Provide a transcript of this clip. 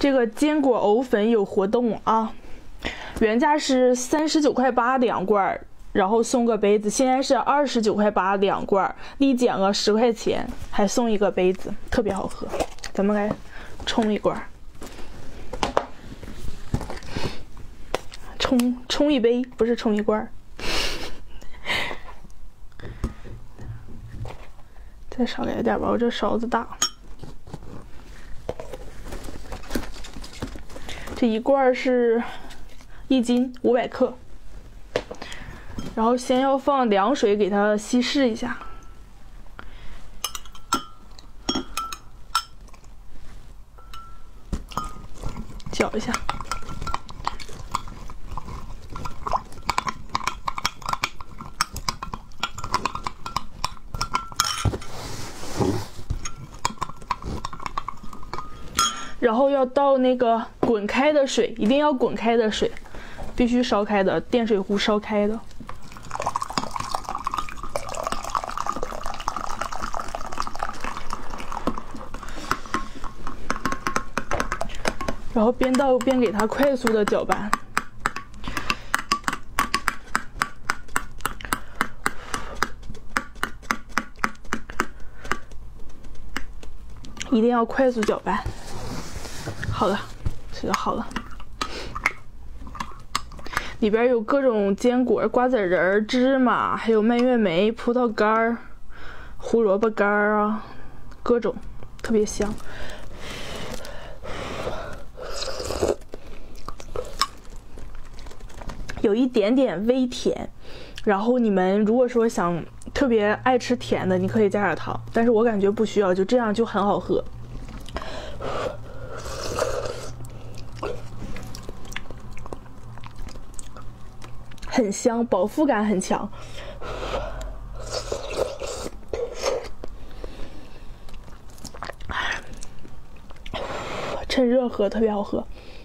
这个坚果藕粉有活动啊，原价是39.8块2罐，然后送个杯子，现在是29.8块2罐，立减个10块钱，还送一个杯子，特别好喝。咱们来冲一罐，冲一杯，不是冲一罐。再少来点吧，我这勺子大。这一罐是1斤500克，然后先要放凉水给它稀释一下，搅一下。然后要倒那个滚开的水，一定要滚开的水，必须烧开的，电水壶烧开的。然后边倒边给它快速的搅拌。一定要快速搅拌。好了，这个好了。里边有各种坚果，瓜子仁、芝麻，还有蔓越莓、葡萄干、胡萝卜干啊，各种，特别香。有一点点微甜，然后你们如果说想特别爱吃甜的，你可以加点糖，但是我感觉不需要，就这样就很好喝。很香，饱腹感很强。趁热喝特别好喝。